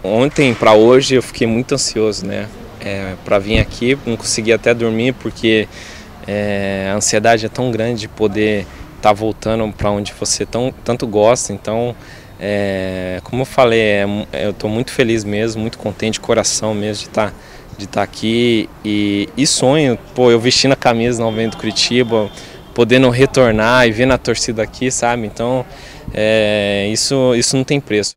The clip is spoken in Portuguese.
Ontem para hoje eu fiquei muito ansioso, né? Para vir aqui, não consegui até dormir porque a ansiedade é tão grande de poder estar voltando para onde você tanto gosta. Então, como eu falei, eu estou muito feliz mesmo, muito contente de coração mesmo de estar aqui e sonho, pô, eu vestindo a camisa novamente do Curitiba, podendo retornar e vendo a torcida aqui, sabe? Então, isso não tem preço.